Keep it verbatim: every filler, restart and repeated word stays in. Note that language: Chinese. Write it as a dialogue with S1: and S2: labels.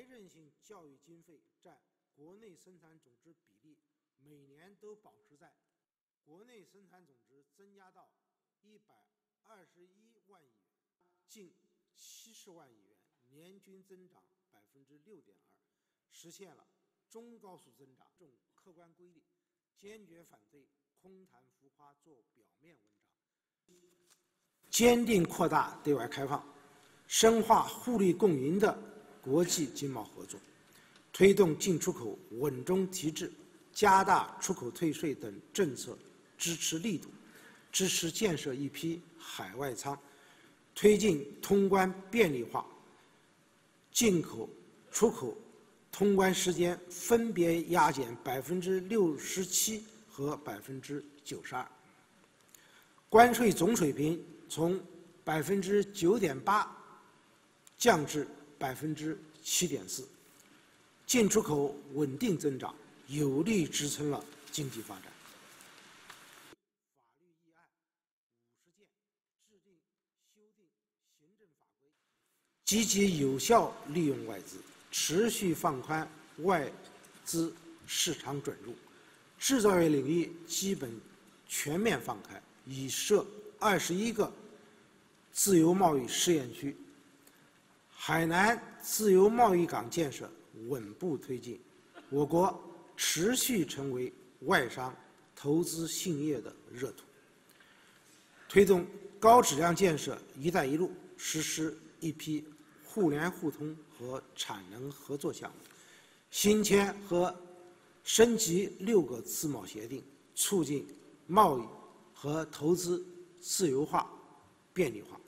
S1: 韧性教育经费占国内生产总值比例每年都保持在国内生产总值增加到一百二十一万亿元，近七十万亿元，年均增长百分之六点二，实现了中高速增长。这种客观规律，坚决反对空谈浮夸做表面文章，坚定扩大对外开放，深化互利共赢的国际经贸合作，推动进出口稳中提质，加大出口退税等政策支持力度，支持建设一批海外仓，推进通关便利化，进口、出口通关时间分别压减百分之六十七和百分之九十二，关税总水平从百分之九点八降至百分之七点四，进出口稳定增长，有力支撑了经济发展。法律议案五十件，制定、修订行政法规，积极有效利用外资，持续放宽外资市场准入，制造业领域基本全面放开，已设二十一个自由贸易试验区。海南自由贸易港建设稳步推进，我国持续成为外商投资兴业的热土。推动高质量建设“一带一路”，实施一批互联互通和产能合作项目，新签和升级六个自贸协定，促进贸易和投资自由化、便利化。